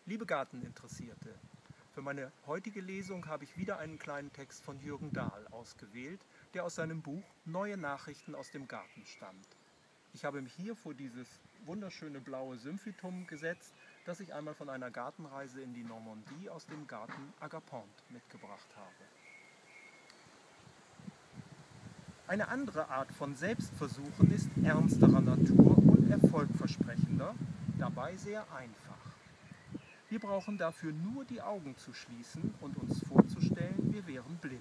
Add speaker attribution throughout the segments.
Speaker 1: Liebe Garteninteressierte, für meine heutige Lesung habe ich wieder einen kleinen Text von Jürgen Dahl ausgewählt, der aus seinem Buch Neue Nachrichten aus dem Garten stammt. Ich habe mich hier vor dieses wunderschöne blaue Symphytum gesetzt, das ich einmal von einer Gartenreise in die Normandie aus dem Garten Agapont mitgebracht habe. Eine andere Art von Selbstversuchen ist ernsterer Natur und erfolgversprechender, dabei sehr einfach. Wir brauchen dafür nur die Augen zu schließen und uns vorzustellen, wir wären blind.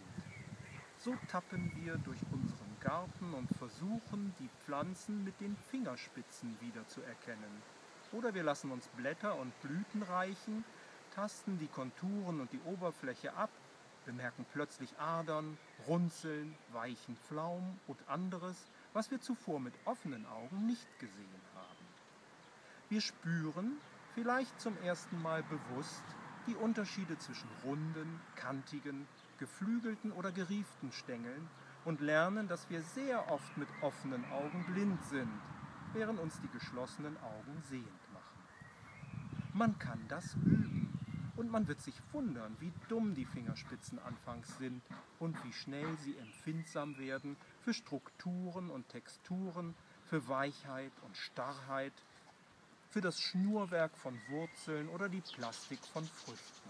Speaker 1: So tappen wir durch unseren Garten und versuchen, die Pflanzen mit den Fingerspitzen wiederzuerkennen. Oder wir lassen uns Blätter und Blüten reichen, tasten die Konturen und die Oberfläche ab, bemerken plötzlich Adern, Runzeln, weichen Flaum und anderes, was wir zuvor mit offenen Augen nicht gesehen haben. Wir spüren, vielleicht zum ersten Mal bewusst, die Unterschiede zwischen runden, kantigen, geflügelten oder gerieften Stängeln und lernen, dass wir sehr oft mit offenen Augen blind sind, während uns die geschlossenen Augen sehend machen. Man kann das üben und man wird sich wundern, wie dumm die Fingerspitzen anfangs sind und wie schnell sie empfindsam werden für Strukturen und Texturen, für Weichheit und Starrheit, für das Schnurwerk von Wurzeln oder die Plastik von Früchten.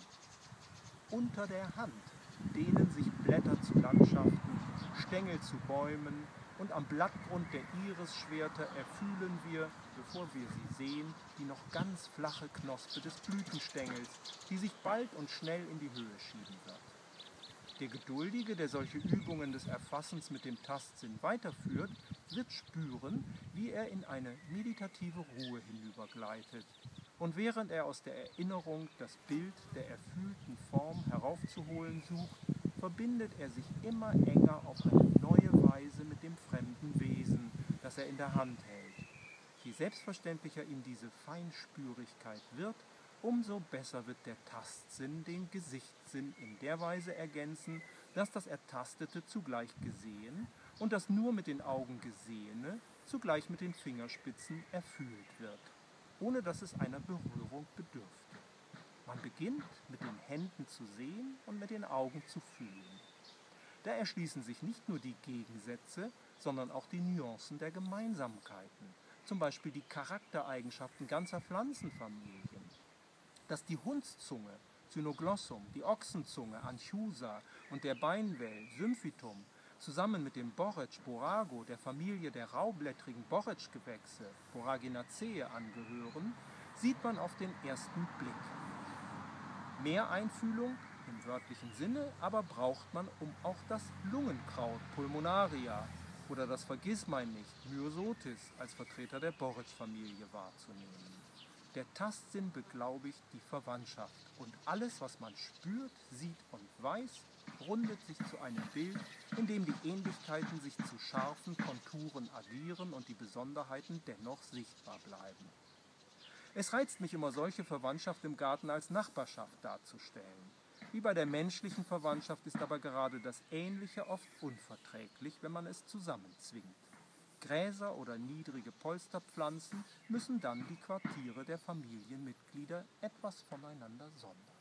Speaker 1: Unter der Hand dehnen sich Blätter zu Landschaften, Stängel zu Bäumen und am Blattgrund der Irisschwerter erfühlen wir, bevor wir sie sehen, die noch ganz flache Knospe des Blütenstängels, die sich bald und schnell in die Höhe schieben wird. Der Geduldige, der solche Übungen des Erfassens mit dem Tastsinn weiterführt, wird spüren, wie er in eine meditative Ruhe hinübergleitet. Und während er aus der Erinnerung das Bild der erfüllten Form heraufzuholen sucht, verbindet er sich immer enger auf eine neue Weise mit dem fremden Wesen, das er in der Hand hält. Je selbstverständlicher ihm diese Feinspürigkeit wird, umso besser wird der Tastsinn den Gesichtssinn in der Weise ergänzen, dass das Ertastete zugleich gesehen und das nur mit den Augen Gesehene zugleich mit den Fingerspitzen erfühlt wird, ohne dass es einer Berührung bedürfte. Man beginnt mit den Händen zu sehen und mit den Augen zu fühlen. Da erschließen sich nicht nur die Gegensätze, sondern auch die Nuancen der Gemeinsamkeiten, zum Beispiel die Charaktereigenschaften ganzer Pflanzenfamilien. Dass die Hundszunge, Cynoglossum, die Ochsenzunge, Anthusa und der Beinwell, Symphytum, zusammen mit dem Borretsch, Borago, der Familie der raublättrigen Borretschgewächse, Boraginaceae, angehören, sieht man auf den ersten Blick. Mehr Einfühlung im wörtlichen Sinne aber braucht man, um auch das Lungenkraut, Pulmonaria, oder das Vergissmeinnicht, Myosotis, als Vertreter der Borretsch-Familie wahrzunehmen. Der Tastsinn beglaubigt die Verwandtschaft und alles, was man spürt, sieht und weiß, rundet sich zu einem Bild, in dem die Ähnlichkeiten sich zu scharfen Konturen addieren und die Besonderheiten dennoch sichtbar bleiben. Es reizt mich immer, solche Verwandtschaft im Garten als Nachbarschaft darzustellen. Wie bei der menschlichen Verwandtschaft ist aber gerade das Ähnliche oft unverträglich, wenn man es zusammenzwingt. Gräser oder niedrige Polsterpflanzen müssen dann die Quartiere der Familienmitglieder etwas voneinander sondern.